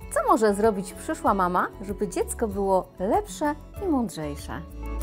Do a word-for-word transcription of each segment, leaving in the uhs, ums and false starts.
Co może zrobić przyszła mama, żeby dziecko było lepsze i mądrzejsze?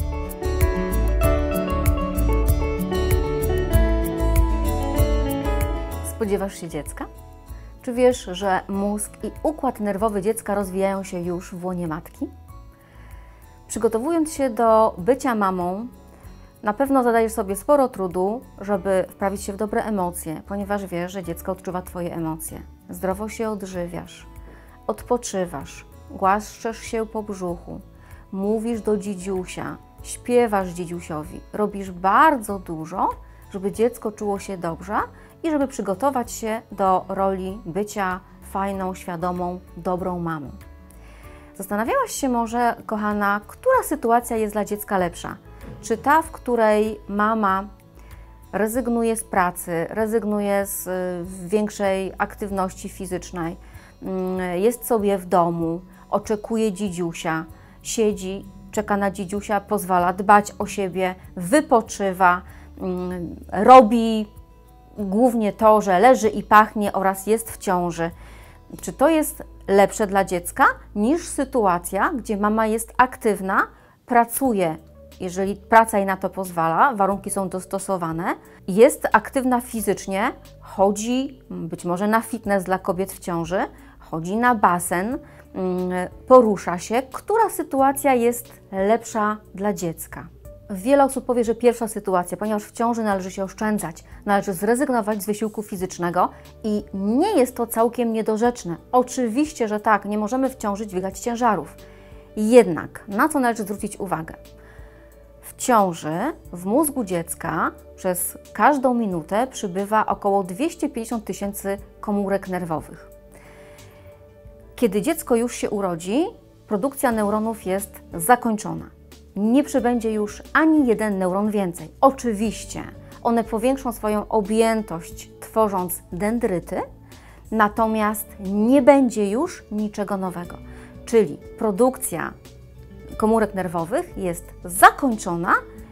Spodziewasz się dziecka? Czy wiesz, że mózg i układ nerwowy dziecka rozwijają się już w łonie matki? Przygotowując się do bycia mamą, na pewno zadajesz sobie sporo trudu, żeby wprawić się w dobre emocje, ponieważ wiesz, że dziecko odczuwa Twoje emocje. Zdrowo się odżywiasz, odpoczywasz, głaszczesz się po brzuchu, mówisz do dzidziusia, śpiewasz dzidziusiowi, robisz bardzo dużo, żeby dziecko czuło się dobrze i żeby przygotować się do roli bycia fajną, świadomą, dobrą mamą. Zastanawiałaś się może, kochana, która sytuacja jest dla dziecka lepsza? Czy ta, w której mama rezygnuje z pracy, rezygnuje z większej aktywności fizycznej, jest sobie w domu, oczekuje dzidziusia, siedzi, czeka na dzidziusia, pozwala dbać o siebie, wypoczywa, robi głównie to, że leży i pachnie oraz jest w ciąży. Czy to jest lepsze dla dziecka niż sytuacja, gdzie mama jest aktywna, pracuje, jeżeli praca jej na to pozwala, warunki są dostosowane, jest aktywna fizycznie, chodzi być może na fitness dla kobiet w ciąży, chodzi na basen, porusza się. Która sytuacja jest lepsza dla dziecka? Wiele osób powie, że pierwsza sytuacja, ponieważ w ciąży należy się oszczędzać, należy zrezygnować z wysiłku fizycznego i nie jest to całkiem niedorzeczne. Oczywiście, że tak, nie możemy w ciąży dźwigać ciężarów. Jednak na co należy zwrócić uwagę? W ciąży w mózgu dziecka przez każdą minutę przybywa około dwieście pięćdziesiąt tysięcy komórek nerwowych. Kiedy dziecko już się urodzi, produkcja neuronów jest zakończona. Nie przybędzie już ani jeden neuron więcej. Oczywiście one powiększą swoją objętość, tworząc dendryty, natomiast nie będzie już niczego nowego. Czyli produkcja komórek nerwowych jest zakończona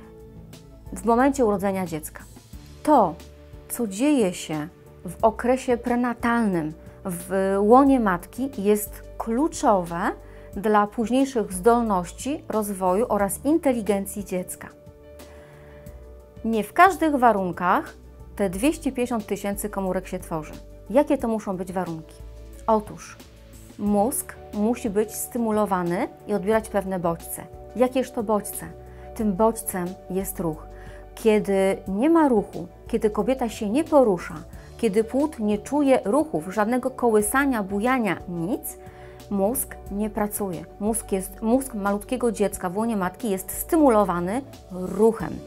w momencie urodzenia dziecka. To, co dzieje się w okresie prenatalnym w łonie matki, jest kluczowe dla późniejszych zdolności, rozwoju oraz inteligencji dziecka. Nie w każdych warunkach te dwieście pięćdziesiąt tysięcy komórek się tworzy. Jakie to muszą być warunki? Otóż mózg musi być stymulowany i odbierać pewne bodźce. Jakież to bodźce? Tym bodźcem jest ruch. Kiedy nie ma ruchu, kiedy kobieta się nie porusza, kiedy płód nie czuje ruchów, żadnego kołysania, bujania, nic, mózg nie pracuje. Mózg, jest, mózg malutkiego dziecka w łonie matki jest stymulowany ruchem.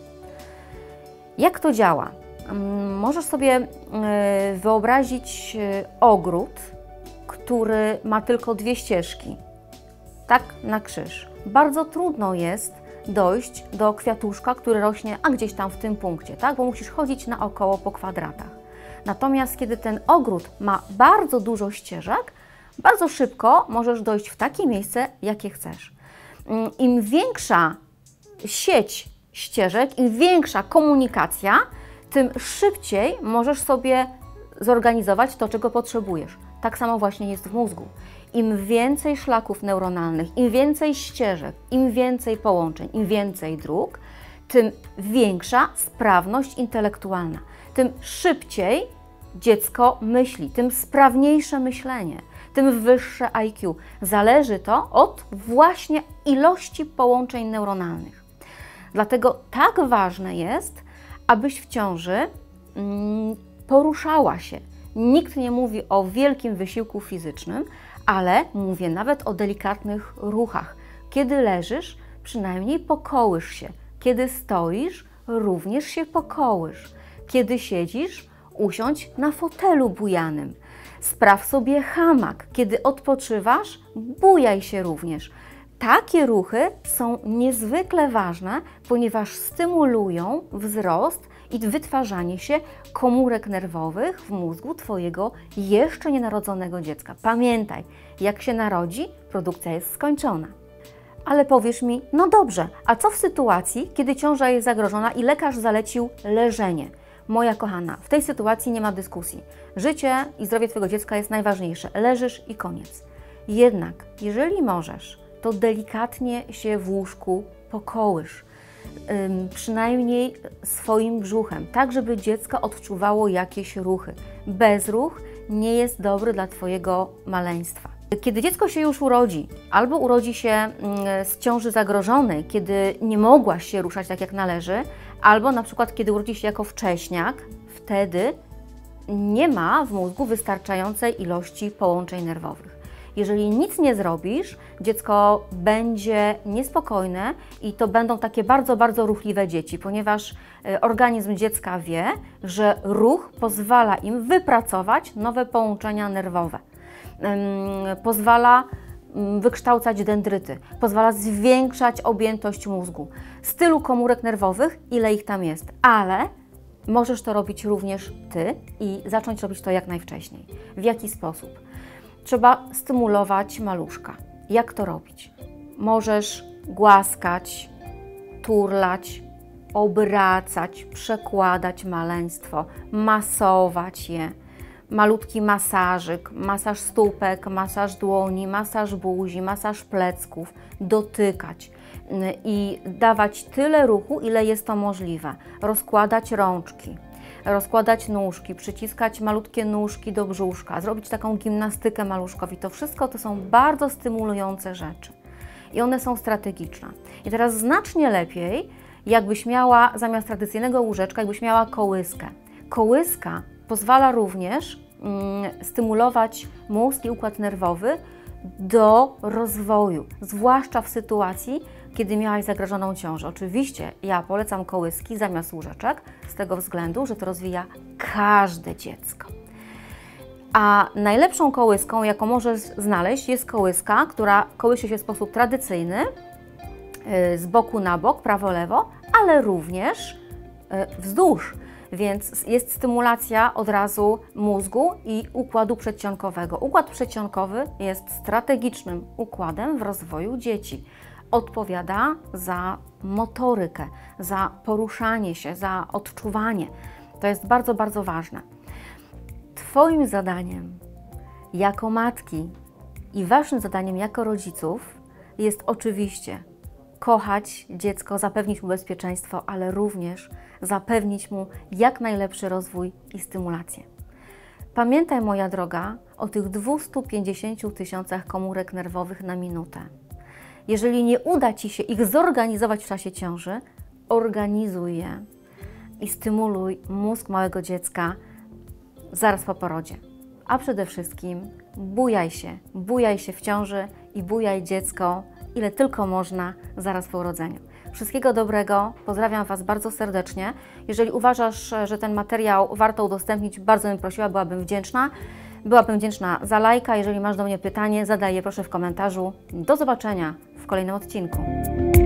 Jak to działa? Możesz sobie wyobrazić ogród, który ma tylko dwie ścieżki, tak na krzyż. Bardzo trudno jest dojść do kwiatuszka, który rośnie, a gdzieś tam w tym punkcie, tak? Bo musisz chodzić naokoło po kwadratach. Natomiast kiedy ten ogród ma bardzo dużo ścieżek, bardzo szybko możesz dojść w takie miejsce, jakie chcesz. Im większa sieć ścieżek, im większa komunikacja, tym szybciej możesz sobie zorganizować to, czego potrzebujesz. Tak samo właśnie jest w mózgu. Im więcej szlaków neuronalnych, im więcej ścieżek, im więcej połączeń, im więcej dróg, tym większa sprawność intelektualna. Tym szybciej dziecko myśli, tym sprawniejsze myślenie, tym wyższe I Q. Zależy to od właśnie ilości połączeń neuronalnych. Dlatego tak ważne jest, abyś w ciąży mm, poruszała się. Nikt nie mówi o wielkim wysiłku fizycznym, ale mówię nawet o delikatnych ruchach. Kiedy leżysz, przynajmniej pokołysz się. Kiedy stoisz, również się pokołysz. Kiedy siedzisz, usiądź na fotelu bujanym. Spraw sobie hamak. Kiedy odpoczywasz, bujaj się również. Takie ruchy są niezwykle ważne, ponieważ stymulują wzrost i wytwarzanie się komórek nerwowych w mózgu Twojego jeszcze nienarodzonego dziecka. Pamiętaj, jak się narodzi, produkcja jest skończona. Ale powiesz mi, no dobrze, a co w sytuacji, kiedy ciąża jest zagrożona i lekarz zalecił leżenie? Moja kochana, w tej sytuacji nie ma dyskusji. Życie i zdrowie Twojego dziecka jest najważniejsze. Leżysz i koniec. Jednak, jeżeli możesz, to delikatnie się w łóżku pokołysz, ym, przynajmniej swoim brzuchem, tak żeby dziecko odczuwało jakieś ruchy. Bezruch nie jest dobry dla Twojego maleństwa. Kiedy dziecko się już urodzi, albo urodzi się z ciąży zagrożonej, kiedy nie mogłaś się ruszać tak jak należy, albo na przykład kiedy urodzi się jako wcześniak, wtedy nie ma w mózgu wystarczającej ilości połączeń nerwowych. Jeżeli nic nie zrobisz, dziecko będzie niespokojne i to będą takie bardzo, bardzo ruchliwe dzieci, ponieważ organizm dziecka wie, że ruch pozwala im wypracować nowe połączenia nerwowe. Pozwala wykształcać dendryty, pozwala zwiększać objętość mózgu z tylu komórek nerwowych, ile ich tam jest, ale możesz to robić również Ty i zacząć robić to jak najwcześniej. W jaki sposób? Trzeba stymulować maluszka. Jak to robić? Możesz głaskać, turlać, obracać, przekładać maleństwo, masować je. Malutki masażyk, masaż stópek, masaż dłoni, masaż buzi, masaż plecków, dotykać i dawać tyle ruchu, ile jest to możliwe. Rozkładać rączki, rozkładać nóżki, przyciskać malutkie nóżki do brzuszka, zrobić taką gimnastykę maluszkowi. To wszystko to są bardzo stymulujące rzeczy i one są strategiczne. I teraz znacznie lepiej, jakbyś miała zamiast tradycyjnego łóżeczka, jakbyś miała kołyskę. Kołyska pozwala również mm, stymulować mózg i układ nerwowy do rozwoju, zwłaszcza w sytuacji, kiedy miałaś zagrożoną ciążę. Oczywiście ja polecam kołyski zamiast łóżeczek z tego względu, że to rozwija każde dziecko. A najlepszą kołyską, jaką możesz znaleźć, jest kołyska, która kołysze się w sposób tradycyjny, z boku na bok, prawo-lewo, ale również wzdłuż. Więc jest stymulacja od razu mózgu i układu przedsionkowego. Układ przedsionkowy jest strategicznym układem w rozwoju dzieci. Odpowiada za motorykę, za poruszanie się, za odczuwanie. To jest bardzo, bardzo ważne. Twoim zadaniem jako matki i Waszym zadaniem jako rodziców jest oczywiście kochać dziecko, zapewnić mu bezpieczeństwo, ale również zapewnić mu jak najlepszy rozwój i stymulację. Pamiętaj, moja droga, o tych dwustu pięćdziesięciu tysiącach komórek nerwowych na minutę. Jeżeli nie uda Ci się ich zorganizować w czasie ciąży, organizuj je i stymuluj mózg małego dziecka zaraz po porodzie. A przede wszystkim bujaj się, bujaj się w ciąży i bujaj dziecko, ile tylko można zaraz po urodzeniu. Wszystkiego dobrego, pozdrawiam Was bardzo serdecznie. Jeżeli uważasz, że ten materiał warto udostępnić, bardzo bym prosiła, byłabym wdzięczna. Byłabym wdzięczna za lajka. Jeżeli masz do mnie pytanie, zadaj je proszę w komentarzu. Do zobaczenia w kolejnym odcinku.